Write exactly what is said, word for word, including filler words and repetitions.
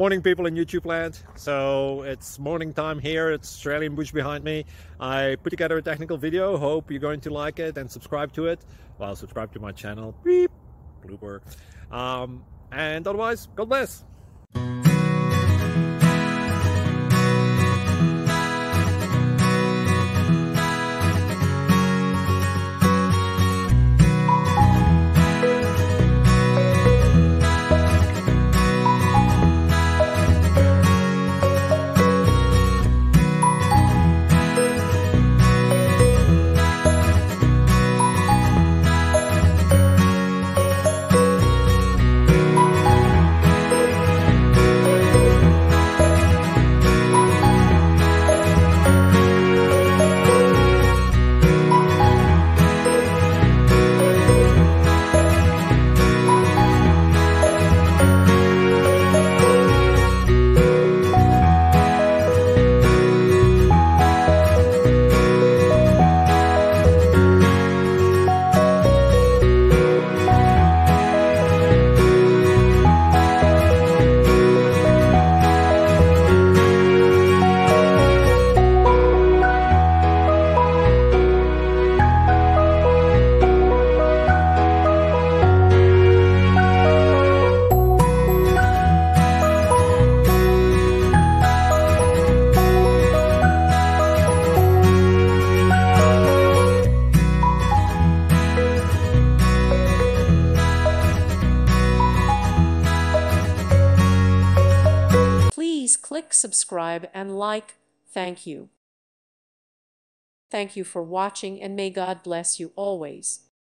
Morning, people in YouTube land. So it's morning time here. It's Australian bush behind me. I put together a technical video. Hope you're going to like it and subscribe to it. Well, subscribe to my channel. Beep, blooper. Um, and otherwise, God bless. Please click subscribe and like. Thank you. Thank you for watching, and may God bless you always.